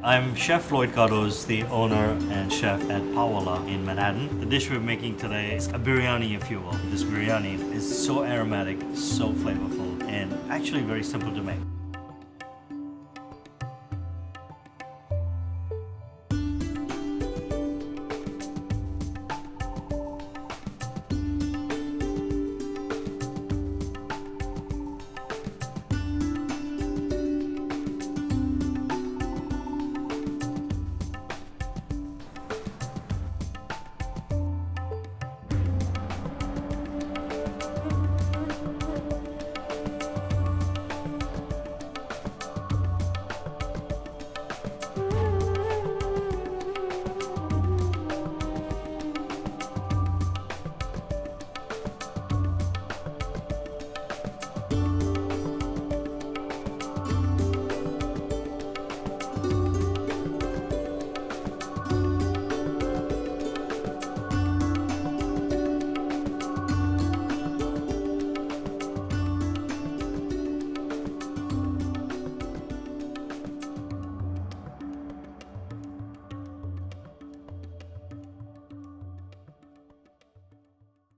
I'm Chef Floyd Cardoz, the owner and chef at Paowalla in Manhattan. The dish we're making today is a biryani, if you will. This biryani is so aromatic, so flavorful, and actually very simple to make.